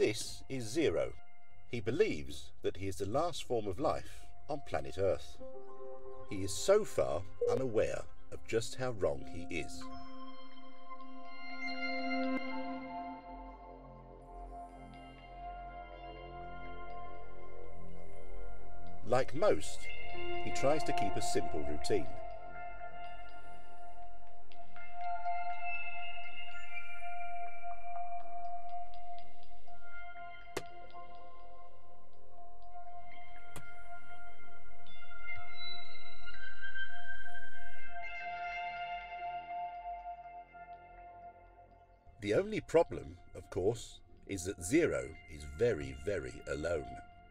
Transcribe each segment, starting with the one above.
This is Zero. He believes that he is the last form of life on planet Earth. He is so far unaware of just how wrong he is. Like most, he tries to keep a simple routine. The only problem, of course, is that Zero is very, very alone.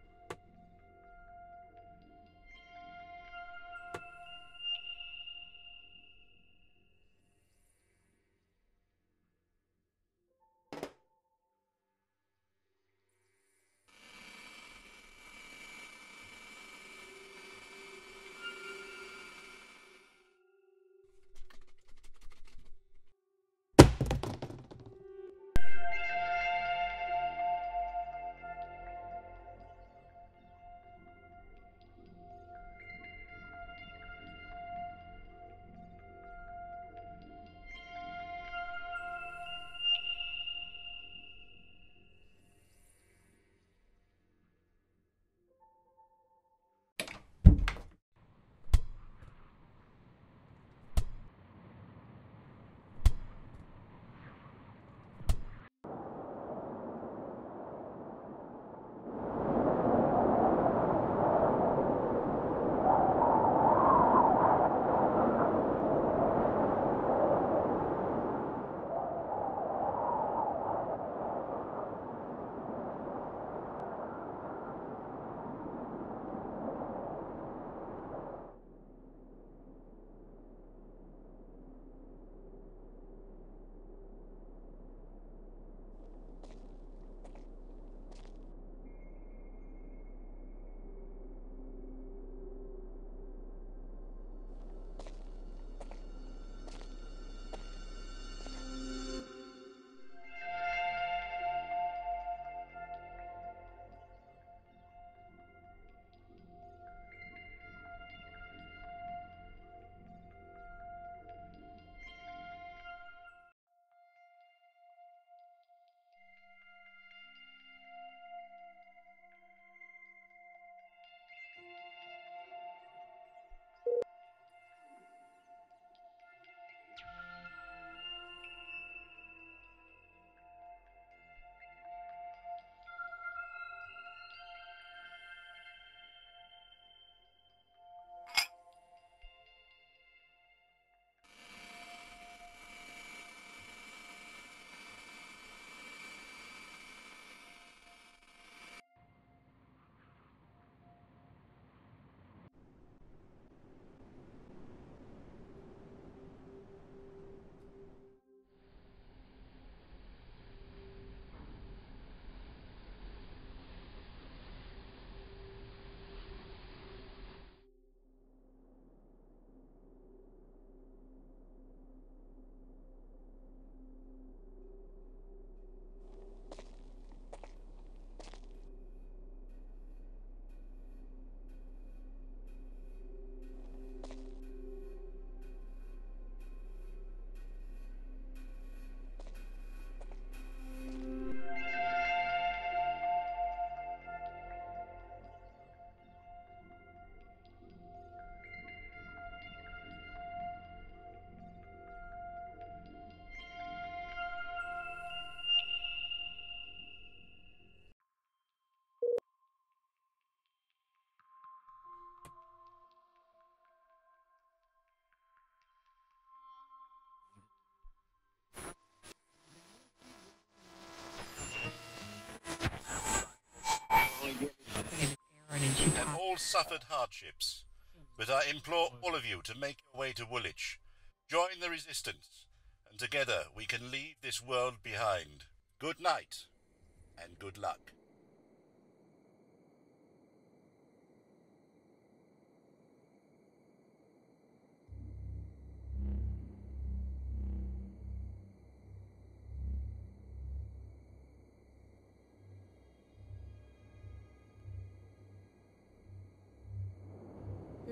Have all suffered hardships, but I implore all of you to make your way to Woolwich. Join the resistance, and together we can leave this world behind. Good night, and good luck.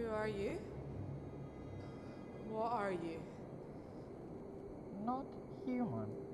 Who are you? What are you? Not human.